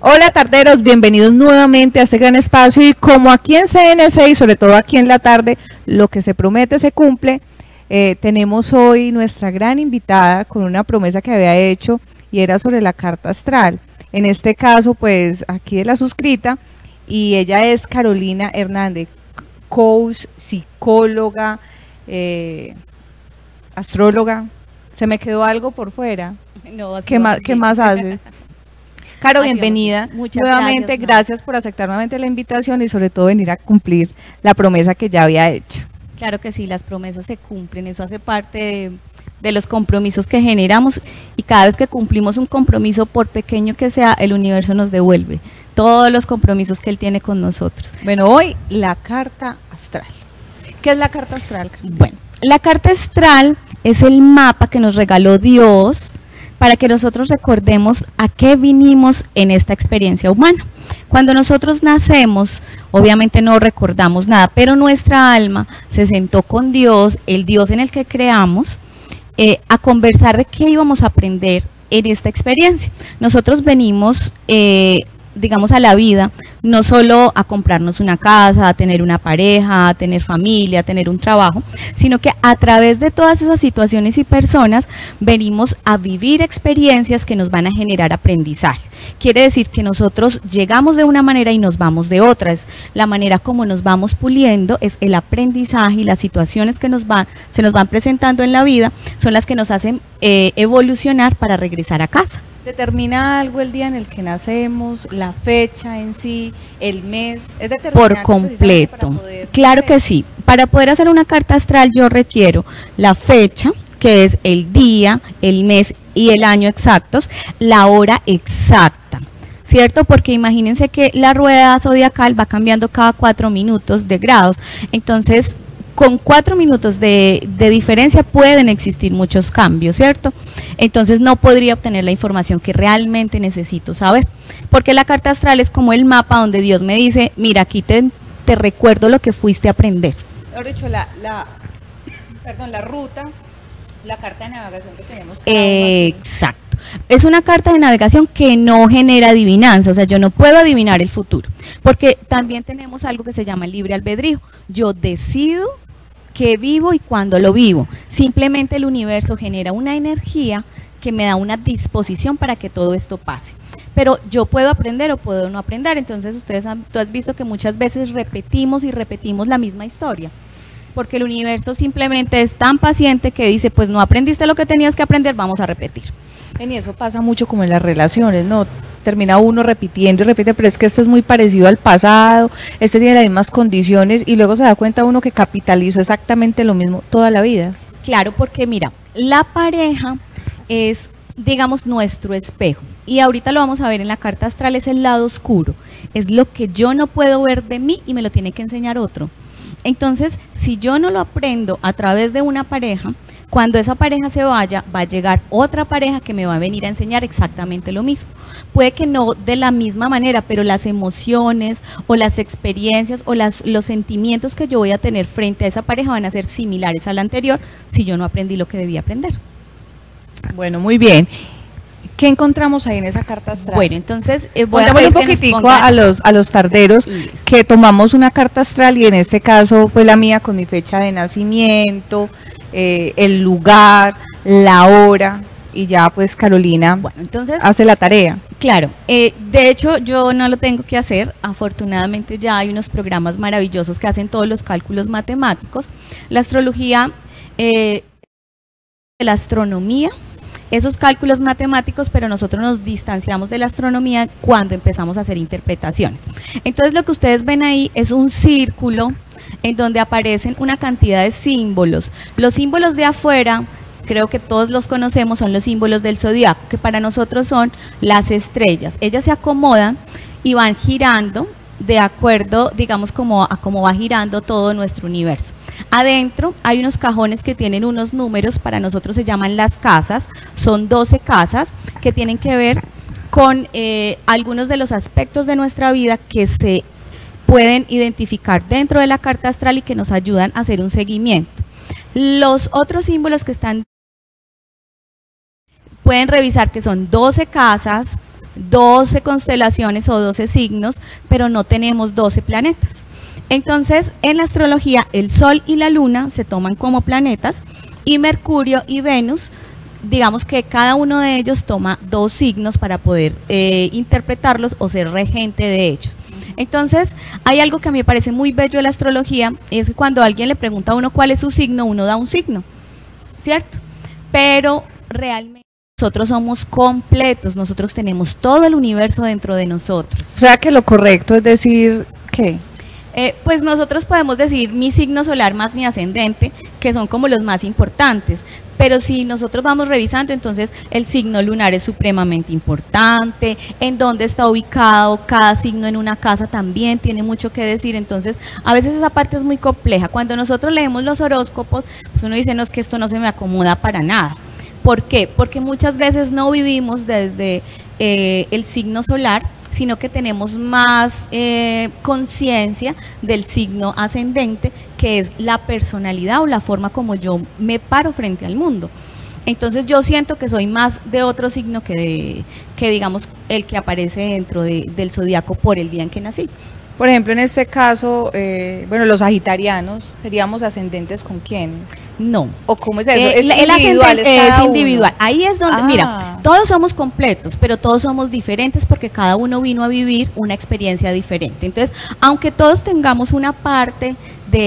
Hola tarderos, bienvenidos nuevamente a este gran espacio y como aquí en CNC y sobre todo aquí en la tarde, lo que se promete se cumple, tenemos hoy nuestra gran invitada con una promesa que había hecho y era sobre la carta astral. En este caso, pues aquí de la suscrita y ella es Carolina Hernández, coach, psicóloga, astróloga. ¿Se me quedó algo por fuera? No, ¿Qué más haces? Caro, bienvenida. Muchas nuevamente, gracias por aceptar nuevamente la invitación y sobre todo venir a cumplir la promesa que ya había hecho. Claro que sí, las promesas se cumplen, eso hace parte de los compromisos que generamos y cada vez que cumplimos un compromiso, por pequeño que sea, el universo nos devuelve todos los compromisos que él tiene con nosotros. Bueno, hoy la carta astral. ¿Qué es la carta astral? Bueno, la carta astral es el mapa que nos regaló Dios para que nosotros recordemos a qué vinimos en esta experiencia humana. Cuando nosotros nacemos, obviamente no recordamos nada, pero nuestra alma se sentó con Dios, el Dios en el que creamos, a conversar de qué íbamos a aprender en esta experiencia. Nosotros venimos, digamos, a la vida, no solo a comprarnos una casa, a tener una pareja, a tener familia, a tener un trabajo, sino que a través de todas esas situaciones y personas venimos a vivir experiencias que nos van a generar aprendizaje. Quiere decir que nosotros llegamos de una manera y nos vamos de otra, es la manera como nos vamos puliendo, es el aprendizaje y las situaciones que se nos van presentando en la vida, son las que nos hacen evolucionar para regresar a casa. ¿Determina algo el día en el que nacemos, la fecha en sí, el mes? ¿Es determinante por completo? Claro que sí. Para poder hacer una carta astral yo requiero la fecha, que es el día, el mes y el año exactos, la hora exacta, ¿cierto? Porque imagínense que la rueda zodiacal va cambiando cada 4 minutos de grados, entonces con 4 minutos de diferencia pueden existir muchos cambios, ¿cierto? Entonces no podría obtener la información que realmente necesito saber, porque la carta astral es como el mapa donde Dios me dice, mira, aquí te recuerdo lo que fuiste a aprender. Mejor dicho, la ruta, la carta de navegación que tenemos. Exacto. Es una carta de navegación que no genera adivinanza, o sea, yo no puedo adivinar el futuro, porque también tenemos algo que se llama el libre albedrío. Yo decido qué vivo y cuándo lo vivo. Simplemente el universo genera una energía que me da una disposición para que todo esto pase. Pero yo puedo aprender o puedo no aprender. Entonces tú has visto que muchas veces repetimos y repetimos la misma historia, porque el universo simplemente es tan paciente que dice, pues no aprendiste lo que tenías que aprender, vamos a repetir. Y eso pasa mucho como en las relaciones, ¿no? Termina uno repitiendo y repite, pero es que este es muy parecido al pasado, este tiene las mismas condiciones y luego se da cuenta uno que capitalizó exactamente lo mismo toda la vida. Claro, porque mira, la pareja es, digamos, nuestro espejo y ahorita lo vamos a ver en la carta astral, es el lado oscuro, es lo que yo no puedo ver de mí y me lo tiene que enseñar otro. Entonces, si yo no lo aprendo a través de una pareja, cuando esa pareja se vaya, va a llegar otra pareja que me va a venir a enseñar exactamente lo mismo. Puede que no de la misma manera, pero las emociones o las experiencias o los sentimientos que yo voy a tener frente a esa pareja van a ser similares a la anterior si yo no aprendí lo que debía aprender. Bueno, muy bien. ¿Qué encontramos ahí en esa carta astral? Bueno, entonces contémosle un poquitico a los tarderos que tomamos una carta astral y en este caso fue la mía con mi fecha de nacimiento, el lugar, la hora y ya pues Carolina hace la tarea. Claro, de hecho yo no lo tengo que hacer, afortunadamente ya hay unos programas maravillosos que hacen todos los cálculos matemáticos. La astrología, la astronomía, esos cálculos matemáticos, pero nosotros nos distanciamos de la astronomía cuando empezamos a hacer interpretaciones. Entonces lo que ustedes ven ahí es un círculo en donde aparecen una cantidad de símbolos. Los símbolos de afuera, creo que todos los conocemos, son los símbolos del zodiaco, que para nosotros son las estrellas. Ellas se acomodan y van girando de acuerdo, digamos, a cómo va girando todo nuestro universo. Adentro hay unos cajones que tienen unos números, para nosotros se llaman las casas, son 12 casas que tienen que ver con algunos de los aspectos de nuestra vida que se pueden identificar dentro de la carta astral y que nos ayudan a hacer un seguimiento. Los otros símbolos que están, pueden revisar que son 12 casas, 12 constelaciones o 12 signos, pero no tenemos 12 planetas. Entonces, en la astrología, el Sol y la Luna se toman como planetas y Mercurio y Venus, digamos que cada uno de ellos toma 2 signos para poder interpretarlos o ser regente de ellos. Entonces, hay algo que a mí me parece muy bello de la astrología, es que cuando alguien le pregunta a uno cuál es su signo, uno da un signo, ¿cierto? Pero realmente nosotros somos completos, nosotros tenemos todo el universo dentro de nosotros. O sea que lo correcto es decir, ¿qué? Pues nosotros podemos decir mi signo solar más mi ascendente, que son como los más importantes, pero si nosotros vamos revisando, entonces el signo lunar es supremamente importante, en dónde está ubicado cada signo en una casa también tiene mucho que decir, entonces a veces esa parte es muy compleja. Cuando nosotros leemos los horóscopos, pues uno dice, no, es que esto no se me acomoda para nada. ¿Por qué? Porque muchas veces no vivimos desde el signo solar, sino que tenemos más conciencia del signo ascendente, que es la personalidad o la forma como yo me paro frente al mundo. Entonces yo siento que soy más de otro signo que digamos el que aparece dentro del zodiaco por el día en que nací. Por ejemplo, en este caso, bueno, los sagitarianos, ¿seríamos ascendentes con quién? No. ¿O cómo es eso? ¿Es individual? Es individual. Uno. Ahí es donde, mira, todos somos completos, pero todos somos diferentes porque cada uno vino a vivir una experiencia diferente. Entonces, aunque todos tengamos una parte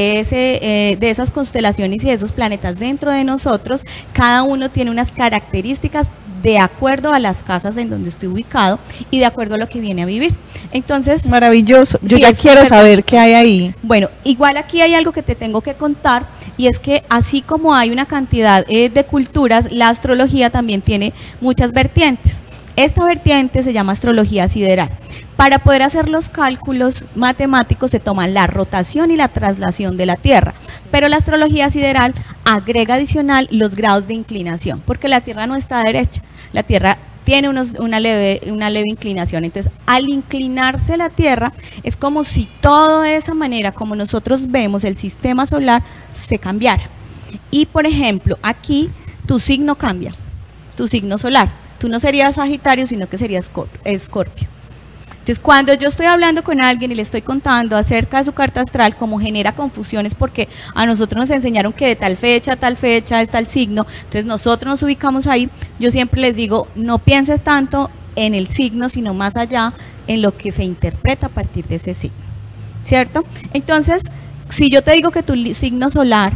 de esas constelaciones y de esos planetas dentro de nosotros, cada uno tiene unas características de acuerdo a las casas en donde estoy ubicado y de acuerdo a lo que viene a vivir. Entonces, maravilloso. Yo sí, ya quiero saber qué hay ahí. Bueno, igual aquí hay algo que te tengo que contar, y es que así como hay una cantidad de culturas, la astrología también tiene muchas vertientes. Esta vertiente se llama astrología sideral. Para poder hacer los cálculos matemáticos se toman la rotación y la traslación de la Tierra, pero la astrología sideral agrega adicional los grados de inclinación, porque la Tierra no está derecha, la Tierra tiene una leve inclinación. Entonces, al inclinarse la Tierra, es como si toda esa manera como nosotros vemos el sistema solar se cambiara. Y, por ejemplo, aquí tu signo cambia, tu signo solar. Tú no serías Sagitario, sino que serías Escorpio. Entonces, cuando yo estoy hablando con alguien y le estoy contando acerca de su carta astral, como genera confusiones porque a nosotros nos enseñaron que de tal fecha a tal fecha es tal signo, entonces nosotros nos ubicamos ahí, yo siempre les digo, no pienses tanto en el signo, sino más allá en lo que se interpreta a partir de ese signo, ¿cierto? Entonces, si yo te digo que tu signo solar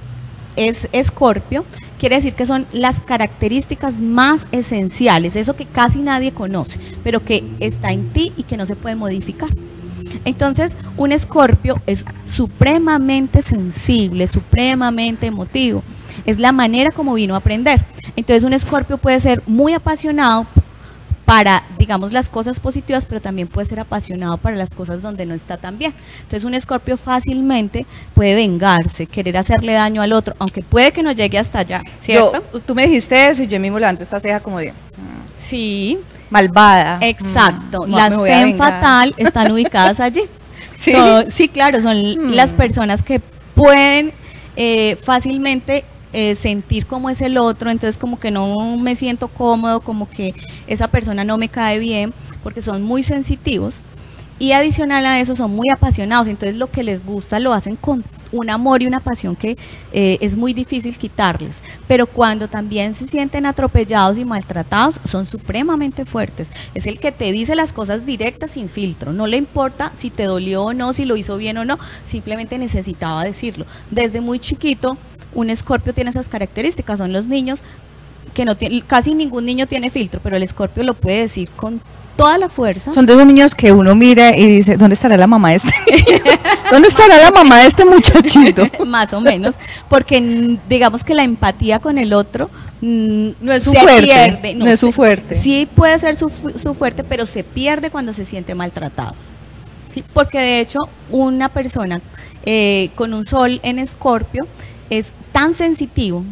es Escorpio, quiere decir que son las características más esenciales, eso que casi nadie conoce, pero que está en ti y que no se puede modificar. Entonces, un Escorpio es supremamente sensible, supremamente emotivo, es la manera como vino a aprender. Entonces, un Escorpio puede ser muy apasionado para, digamos, las cosas positivas, pero también puede ser apasionado para las cosas donde no está tan bien. Entonces, un Escorpio fácilmente puede vengarse, querer hacerle daño al otro, aunque puede que no llegue hasta allá, ¿cierto? Tú me dijiste eso y yo mismo levanto esta ceja como de... Sí. Malvada. Exacto. Las femme fatal están ubicadas allí. Sí, sí, claro, son las personas que pueden fácilmente sentir cómo es el otro, entonces como que no me siento cómodo, como que esa persona no me cae bien, porque son muy sensitivos, y adicional a eso son muy apasionados, entonces lo que les gusta lo hacen con un amor y una pasión que es muy difícil quitarles, pero cuando también se sienten atropellados y maltratados, son supremamente fuertes. Es el que te dice las cosas directas sin filtro, no le importa si te dolió o no, si lo hizo bien o no, simplemente necesitaba decirlo. Desde muy chiquito, un Escorpio tiene esas características, son los niños que no tienen, casi ningún niño tiene filtro, pero el Escorpio lo puede decir con toda la fuerza. Son de esos niños que uno mira y dice, ¿dónde estará la mamá de este niño? ¿Dónde estará la mamá de este muchachito? Más o menos, porque digamos que la empatía con el otro no es su fuerte, pierde, no es su fuerte. Sí puede ser su fuerte, pero se pierde cuando se siente maltratado. ¿Sí? Porque de hecho una persona con un sol en Escorpio es tan sensitivo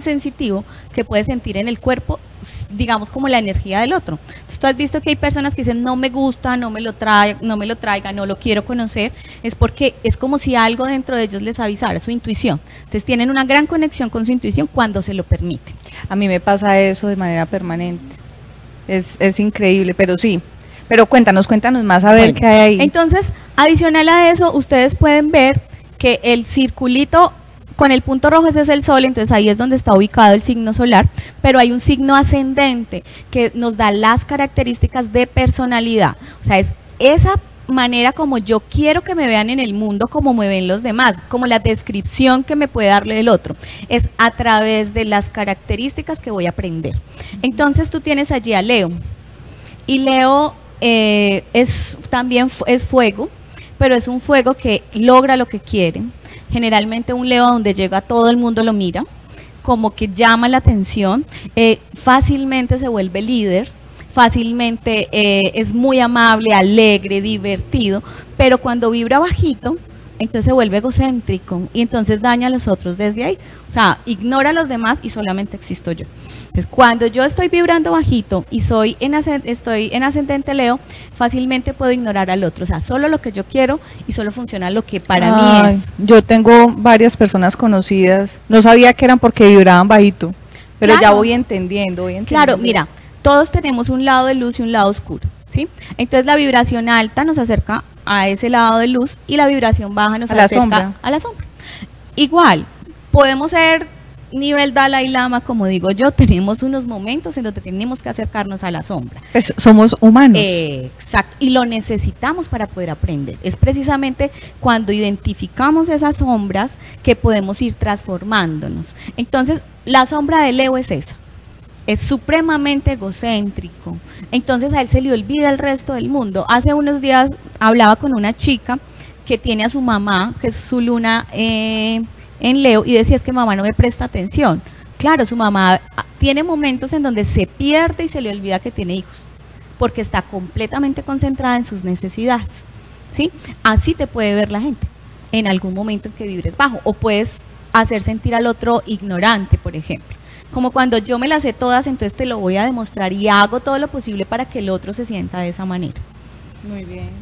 que puede sentir en el cuerpo, digamos, como la energía del otro. Entonces, tú has visto que hay personas que dicen, no me gusta, no me lo traiga, no lo quiero conocer, es porque es como si algo dentro de ellos les avisara, su intuición. Entonces, tienen una gran conexión con su intuición cuando se lo permiten. A mí me pasa eso de manera permanente. Es increíble, pero sí. Pero cuéntanos más a ver Bueno, qué hay ahí. entonces, adicional a eso, ustedes pueden ver que el circulito con el punto rojo, ese es el sol, entonces ahí es donde está ubicado el signo solar, pero hay un signo ascendente que nos da las características de personalidad. O sea, es esa manera como yo quiero que me vean en el mundo, como me ven los demás, como la descripción que me puede darle el otro, es a través de las características que voy a aprender. Entonces tú tienes allí a Leo, y Leo también es fuego, pero es un fuego que logra lo que quiere. Generalmente un Leo donde llega todo el mundo lo mira, como que llama la atención, fácilmente se vuelve líder, fácilmente es muy amable, alegre, divertido, pero cuando vibra bajito, entonces se vuelve egocéntrico y entonces daña a los otros desde ahí. O sea, ignora a los demás y solamente existo yo. Entonces, cuando yo estoy vibrando bajito y estoy en ascendente Leo, fácilmente puedo ignorar al otro. O sea, solo lo que yo quiero y solo funciona lo que para mí es. Yo tengo varias personas conocidas, no sabía que eran porque vibraban bajito, pero Claro. ya voy entendiendo. Claro, mira, todos tenemos un lado de luz y un lado oscuro, ¿sí? Entonces la vibración alta nos acerca a ese lado de luz y la vibración baja nos acerca a la sombra. Igual, podemos ser nivel Dalai Lama, como digo yo, tenemos unos momentos en donde tenemos que acercarnos a la sombra. Pues somos humanos. Exacto, y lo necesitamos para poder aprender. Es precisamente cuando identificamos esas sombras que podemos ir transformándonos. Entonces, la sombra de Leo es esa. Es supremamente egocéntrico, entonces a él se le olvida el resto del mundo. Hace unos días hablaba con una chica que tiene a su mamá, que es su luna en Leo, y decía, es que mamá no me presta atención. Claro, su mamá tiene momentos en donde se pierde y se le olvida que tiene hijos, porque está completamente concentrada en sus necesidades, ¿sí? Así te puede ver la gente en algún momento en que vibres bajo, o puedes hacer sentir al otro ignorante, por ejemplo. Como cuando yo me las sé todas, entonces te lo voy a demostrar y hago todo lo posible para que el otro se sienta de esa manera. Muy bien.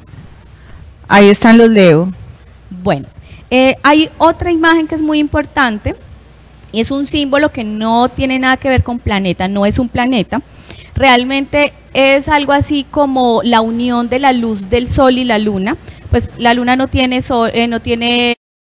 Ahí están los Leo. Bueno, hay otra imagen que es muy importante, y es un símbolo que no tiene nada que ver con planeta, no es un planeta, realmente es algo así como la unión de la luz del sol y la luna. Pues la luna no tiene sol, no tiene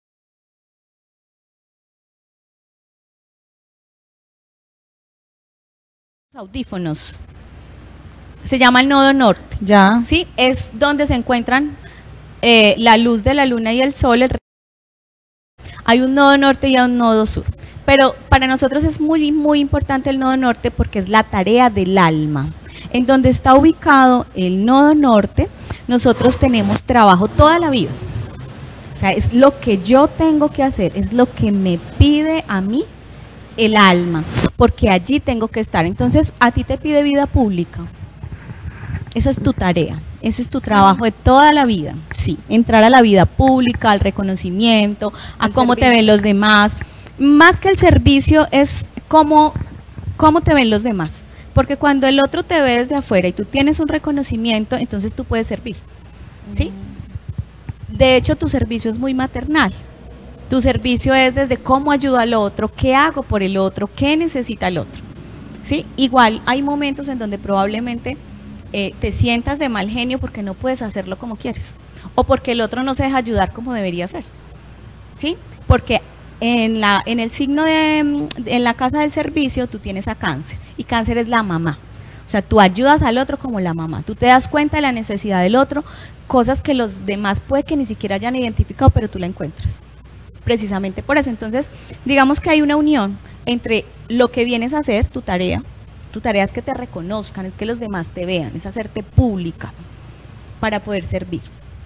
audífonos, se llama el nodo norte, Ya. ¿sí? Es donde se encuentran la luz de la luna y el sol. Hay un nodo norte y un nodo sur, pero para nosotros es muy, muy importante el nodo norte porque es la tarea del alma. En donde está ubicado el nodo norte, nosotros tenemos trabajo toda la vida. O sea, es lo que yo tengo que hacer, es lo que me pide a mí el alma, porque allí tengo que estar. Entonces, a ti te pide vida pública. Esa es tu tarea, ese es tu trabajo de toda la vida. Sí, entrar a la vida pública, al reconocimiento, a cómo te ven los demás. Más que el servicio es cómo te ven los demás. Porque cuando el otro te ve desde afuera y tú tienes un reconocimiento, entonces tú puedes servir. ¿Sí? De hecho, tu servicio es muy maternal. Tu servicio es desde cómo ayudo al otro, qué hago por el otro, qué necesita el otro. ¿Sí? Igual hay momentos en donde probablemente te sientas de mal genio porque no puedes hacerlo como quieres, o porque el otro no se deja ayudar como debería ser. ¿Sí? Porque en el signo en la casa del servicio tú tienes a Cáncer, y Cáncer es la mamá. O sea, tú ayudas al otro como la mamá, tú te das cuenta de la necesidad del otro, cosas que los demás puede que ni siquiera hayan identificado, pero tú la encuentras. Precisamente por eso, entonces, digamos que hay una unión entre lo que vienes a hacer, tu tarea es que te reconozcan, es que los demás te vean, es hacerte pública para poder servir.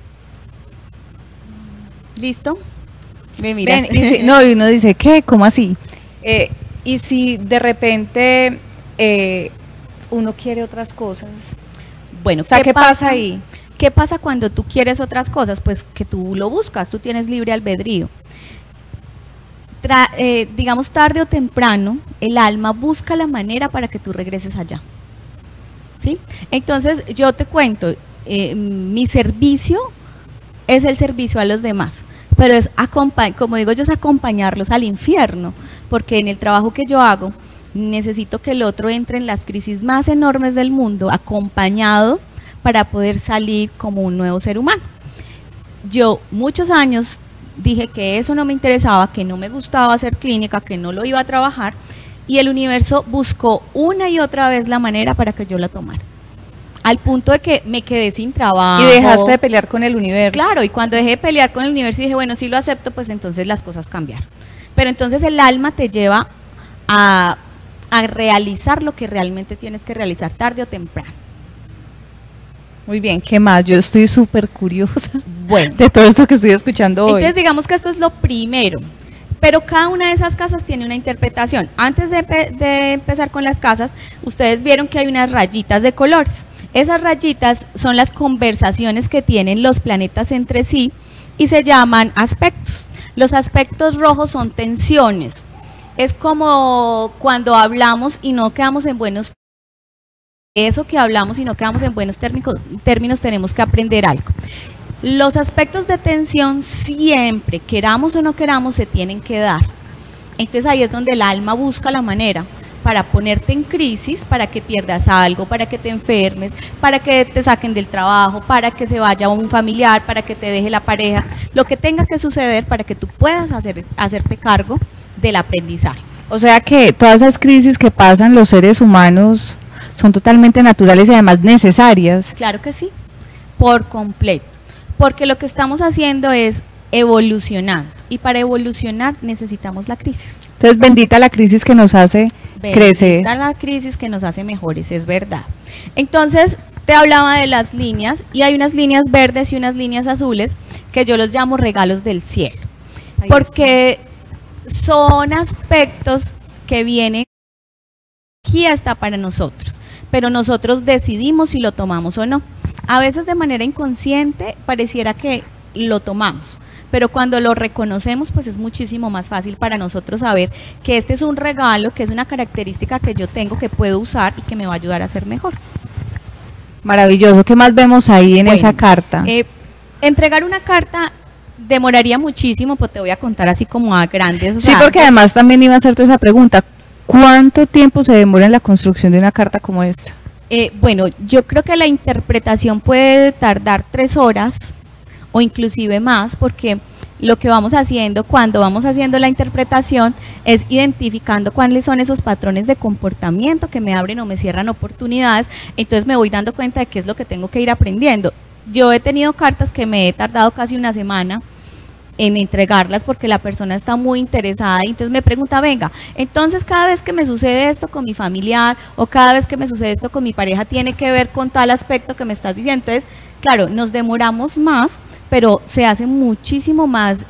¿Listo? Me miras. No, y uno dice, ¿qué? ¿Cómo así? Y si de repente uno quiere otras cosas. Bueno, O sea, ¿qué pasa ahí? ¿Qué pasa cuando tú quieres otras cosas? Pues que tú lo buscas, tú tienes libre albedrío. Digamos, tarde o temprano, el alma busca la manera para que tú regreses allá. ¿Sí? Entonces, yo te cuento, mi servicio es el servicio a los demás, pero es, como digo yo, es acompañarlos al infierno, porque en el trabajo que yo hago, necesito que el otro entre en las crisis más enormes del mundo acompañado para poder salir como un nuevo ser humano. Yo muchos años dije que eso no me interesaba, que no me gustaba hacer clínica, que no lo iba a trabajar, y el universo buscó una y otra vez la manera para que yo la tomara. Al punto de que me quedé sin trabajo. Y dejaste de pelear con el universo. Claro, y cuando dejé de pelear con el universo y dije, bueno, si lo acepto, pues entonces las cosas cambiaron. Pero entonces el alma te lleva a realizar lo que realmente tienes que realizar tarde o temprano. Muy bien, ¿qué más? Yo estoy súper curiosa Bueno, de todo esto que estoy escuchando hoy. entonces digamos que esto es lo primero. Pero cada una de esas casas tiene una interpretación. Antes de empezar con las casas, ustedes vieron que hay unas rayitas de colores. Esas rayitas son las conversaciones que tienen los planetas entre sí y se llaman aspectos. Los aspectos rojos son tensiones. Es como cuando hablamos y no quedamos en buenos términos. Eso que hablamos y no quedamos en buenos términos, tenemos que aprender algo. Los aspectos de tensión siempre, queramos o no queramos, se tienen que dar. Entonces ahí es donde el alma busca la manera para ponerte en crisis, para que pierdas algo, para que te enfermes, para que te saquen del trabajo, para que se vaya un familiar, para que te deje la pareja, lo que tenga que suceder para que tú puedas hacerte cargo del aprendizaje. O sea que todas esas crisis que pasan los seres humanos son totalmente naturales y además necesarias. Claro que sí, por completo. Porque lo que estamos haciendo es evolucionando, y para evolucionar necesitamos la crisis. Entonces, bendita la crisis que nos hace crecer. Bendita la crisis que nos hace mejores, es verdad. Entonces, te hablaba de las líneas, y hay unas líneas verdes y unas líneas azules, que yo los llamo regalos del cielo. Porque son aspectos que vienen, aquí está para nosotros, pero nosotros decidimos si lo tomamos o no. A veces de manera inconsciente pareciera que lo tomamos, pero cuando lo reconocemos, pues es muchísimo más fácil para nosotros saber que este es un regalo, que es una característica que yo tengo, que puedo usar y que me va a ayudar a ser mejor. Maravilloso. ¿Qué más vemos ahí en esa carta? Entregar una carta demoraría muchísimo, pues te voy a contar así como a grandes rasgos. Sí, porque además también iba a hacerte esa pregunta. ¿Cuánto tiempo se demora en la construcción de una carta como esta? Bueno, yo creo que la interpretación puede tardar 3 horas o inclusive más, porque lo que vamos haciendo cuando vamos haciendo la interpretación es identificando cuáles son esos patrones de comportamiento que me abren o me cierran oportunidades. Entonces me voy dando cuenta de qué es lo que tengo que ir aprendiendo. Yo he tenido cartas que me he tardado casi una semana en entregarlas porque la persona está muy interesada y entonces me pregunta, venga, entonces cada vez que me sucede esto con mi familiar o cada vez que me sucede esto con mi pareja tiene que ver con tal aspecto que me estás diciendo. Entonces, claro, nos demoramos más, pero se hace muchísimo más,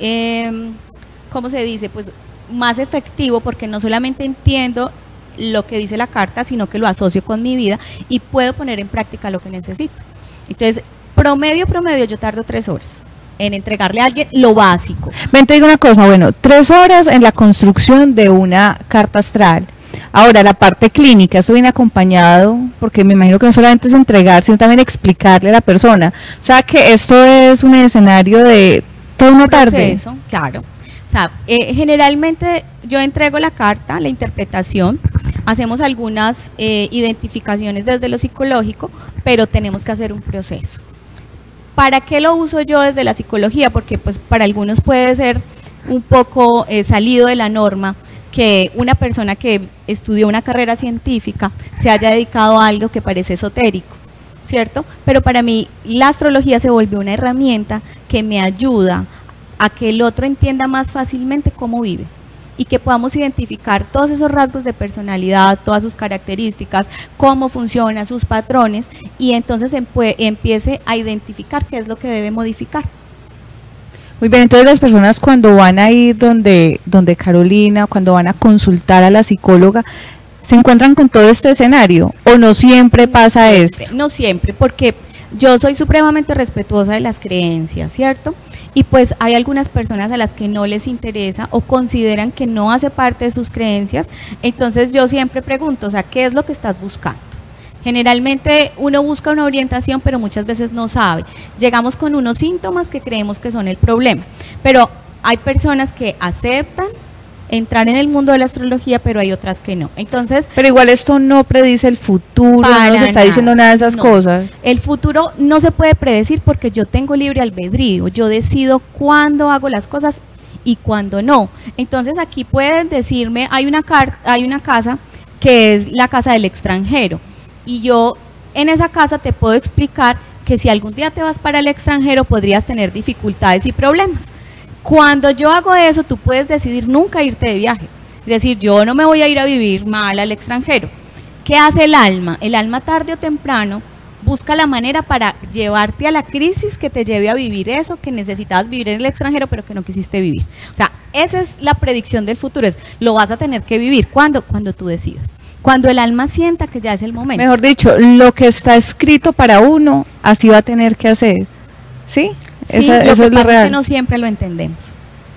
¿cómo se dice? Pues más efectivo, porque no solamente entiendo lo que dice la carta, sino que lo asocio con mi vida y puedo poner en práctica lo que necesito. Entonces, promedio, yo tardo 3 horas en entregarle a alguien lo básico. Ven, te digo una cosa, bueno, 3 horas en la construcción de una carta astral. Ahora, la parte clínica, esto viene acompañado, porque me imagino que no solamente es entregar, sino también explicarle a la persona. O sea, que esto es un escenario de toda una tarde. Claro. O sea, generalmente yo entrego la carta, la interpretación, hacemos algunas identificaciones desde lo psicológico, pero tenemos que hacer un proceso. ¿Para qué lo uso yo desde la psicología? Porque pues para algunos puede ser un poco salido de la norma que una persona que estudió una carrera científica se haya dedicado a algo que parece esotérico, ¿cierto? Pero para mí la astrología se volvió una herramienta que me ayuda a que el otro entienda más fácilmente cómo vive y que podamos identificar todos esos rasgos de personalidad, todas sus características, cómo funcionan sus patrones, y entonces empiece a identificar qué es lo que debe modificar. Muy bien, entonces las personas cuando van a ir donde Carolina, cuando van a consultar a la psicóloga, ¿se encuentran con todo este escenario o no siempre pasa esto? No siempre, porque yo soy supremamente respetuosa de las creencias, ¿cierto? Y pues hay algunas personas a las que no les interesa o consideran que no hace parte de sus creencias. Entonces yo siempre pregunto, o sea, ¿qué es lo que estás buscando? Generalmente uno busca una orientación, pero muchas veces no sabe. Llegamos con unos síntomas que creemos que son el problema, pero hay personas que aceptan entrar en el mundo de la astrología, pero hay otras que no. Entonces, pero igual esto no predice el futuro, no nos está diciendo nada de esas cosas. El futuro no se puede predecir porque yo tengo libre albedrío, yo decido cuándo hago las cosas y cuándo no. Entonces aquí pueden decirme, hay una casa que es la casa del extranjero, y yo en esa casa te puedo explicar que si algún día te vas para el extranjero podrías tener dificultades y problemas. Cuando yo hago eso, tú puedes decidir nunca irte de viaje, es decir, yo no me voy a ir a vivir mal al extranjero. ¿Qué hace el alma? El alma tarde o temprano busca la manera para llevarte a la crisis que te lleve a vivir eso que necesitabas vivir en el extranjero pero que no quisiste vivir. O sea, esa es la predicción del futuro, es lo vas a tener que vivir. ¿Cuándo? Cuando tú decidas. Cuando el alma sienta que ya es el momento. Mejor dicho, lo que está escrito para uno, así va a tener que hacer. ¿Sí? Sí, eso es lo real. Es que no siempre lo entendemos.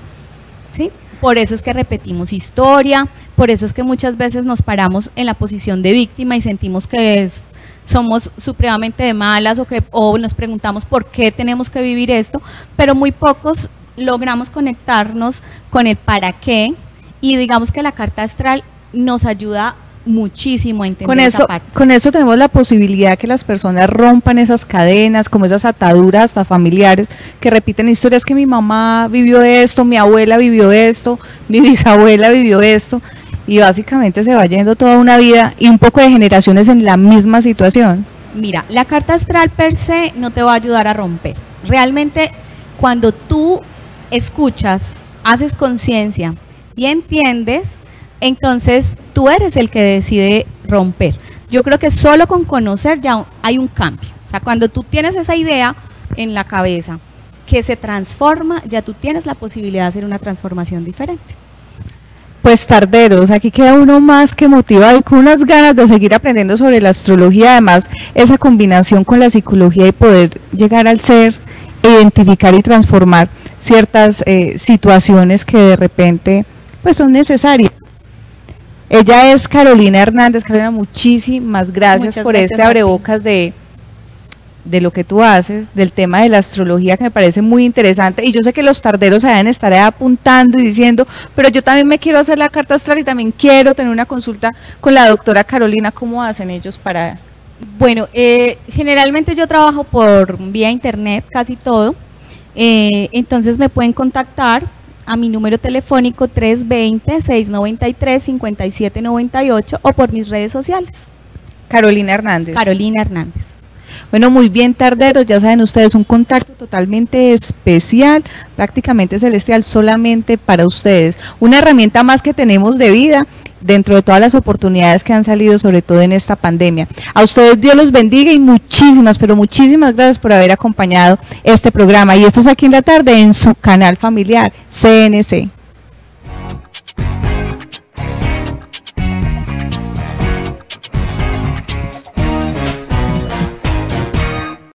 ¿Sí? Por eso es que repetimos historia, por eso es que muchas veces nos paramos en la posición de víctima y sentimos que somos supremamente de malas o nos preguntamos por qué tenemos que vivir esto, pero muy pocos logramos conectarnos con el para qué, y digamos que la carta astral nos ayuda muchísimo a entender esa parte. Con esto tenemos la posibilidad que las personas rompan esas cadenas, como esas ataduras hasta familiares, que repiten historias que mi mamá vivió esto, mi abuela vivió esto, mi bisabuela vivió esto, y básicamente se va yendo toda una vida y un poco de generaciones en la misma situación. Mira, la carta astral per se no te va a ayudar a romper. Realmente, cuando tú escuchas, haces conciencia y entiendes, entonces tú eres el que decide romper. Yo creo que solo con conocer ya hay un cambio. O sea, cuando tú tienes esa idea en la cabeza que se transforma, ya tú tienes la posibilidad de hacer una transformación diferente. Pues tarderos, aquí queda uno más que motivado y con unas ganas de seguir aprendiendo sobre la astrología, además esa combinación con la psicología y poder llegar al ser, identificar y transformar ciertas situaciones que de repente pues son necesarias. Ella es Carolina Hernández. Carolina, muchísimas gracias por este abrebocas de lo que tú haces, del tema de la astrología, que me parece muy interesante, y yo sé que los tarderos se deben estar apuntando y diciendo, pero yo también me quiero hacer la carta astral y también quiero tener una consulta con la doctora Carolina. ¿Cómo hacen ellos para...? Bueno, generalmente yo trabajo por vía internet, casi todo, entonces me pueden contactar a mi número telefónico 320-693-5798 o por mis redes sociales. Carolina Hernández. Carolina Hernández. Bueno, muy bien, tarderos, ya saben ustedes, un contacto totalmente especial, prácticamente celestial, solamente para ustedes. Una herramienta más que tenemos de vida dentro de todas las oportunidades que han salido, sobre todo en esta pandemia. A ustedes Dios los bendiga y muchísimas, pero muchísimas gracias por haber acompañado este programa. Y esto es Aquí en la Tarde en su canal familiar, CNC.